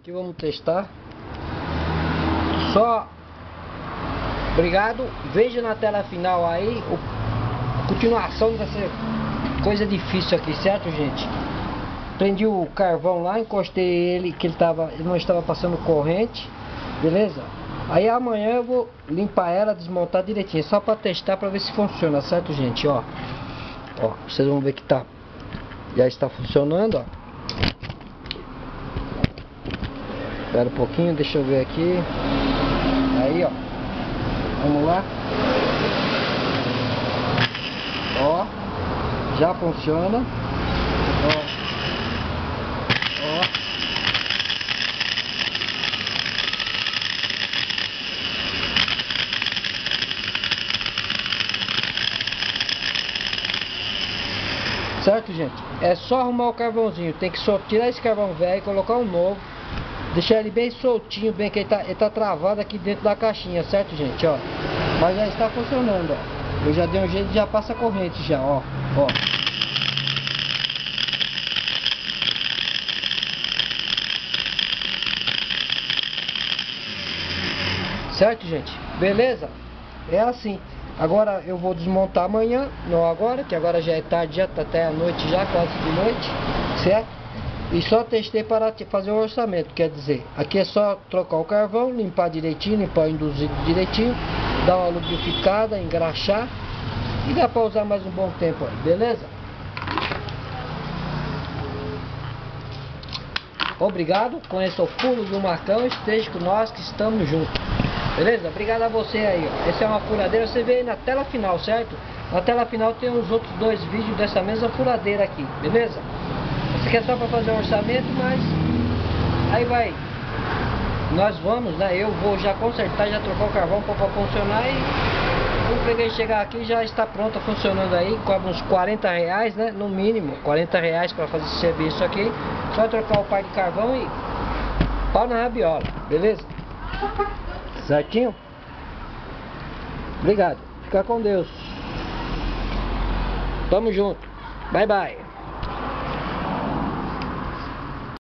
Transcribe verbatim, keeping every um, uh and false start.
Aqui vamos testar. Só obrigado. Veja na tela final aí a continuação dessa coisa difícil aqui, certo, gente? Prendi o carvão lá, encostei ele que ele tava, ele não estava passando corrente, beleza? Aí amanhã eu vou limpar ela, desmontar direitinho, só para testar para ver se funciona, certo, gente? Ó, ó, vocês vão ver que tá, já está funcionando, ó. Espera um pouquinho, deixa eu ver aqui. Aí, ó. Vamos lá. Ó. Já funciona. Ó. Ó. Certo, gente? É só arrumar o carvãozinho. Tem que só tirar esse carvão velho e colocar um novo. Deixar ele bem soltinho, bem que ele tá, ele tá travado aqui dentro da caixinha, certo, gente? Ó, mas já está funcionando, ó. Eu já dei um jeito e já passa a corrente já, ó, ó. Certo, gente? Beleza? É assim. Agora eu vou desmontar amanhã, não agora, que agora já é tarde, já tá até a noite já, quase de noite, certo? E só testei para fazer o orçamento, quer dizer, aqui é só trocar o carvão, limpar direitinho, limpar o induzido direitinho, dar uma lubrificada, engraxar e dá para usar mais um bom tempo aí, beleza? Obrigado, conheça o Pulo do Marcão, esteja com nós que estamos juntos, beleza? Obrigado a você aí, ó. Essa é uma furadeira, você vê aí na tela final, certo? Na tela final tem os outros dois vídeos dessa mesma furadeira aqui, beleza? Isso aqui é só para fazer um orçamento, mas aí vai, nós vamos, né? Eu vou já consertar, já trocar o carvão para funcionar e eu peguei chegar aqui já está pronto, funcionando aí, cobra uns quarenta reais, né? No mínimo, quarenta reais para fazer esse serviço aqui. Só trocar o par de carvão e pau na rabiola, beleza? Certinho? Obrigado, fica com Deus. Tamo junto, bye bye.